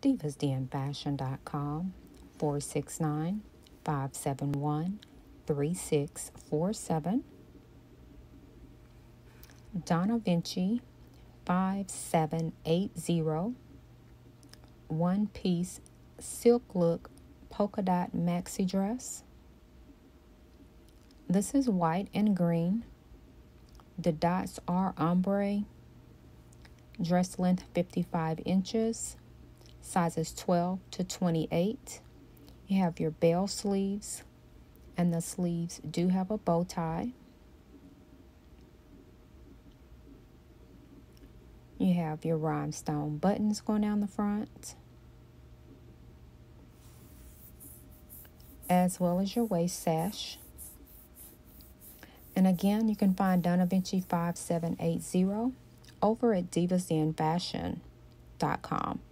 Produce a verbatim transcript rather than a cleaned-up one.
divas den fashion dot com, four six nine, five seven one, three six four seven. Donna Vinci, five seven eight zero, one piece silk look polka dot maxi dress. This is white and green. The dots are ombre. Dress length fifty-five inches. Sizes twelve to twenty-eight. You have your bell sleeves, and the sleeves do have a bow tie. You have your rhinestone buttons going down the front, as well as your waist sash. And again, you can find Donna Vinci five seven eight zero over at divas den fashion dot com.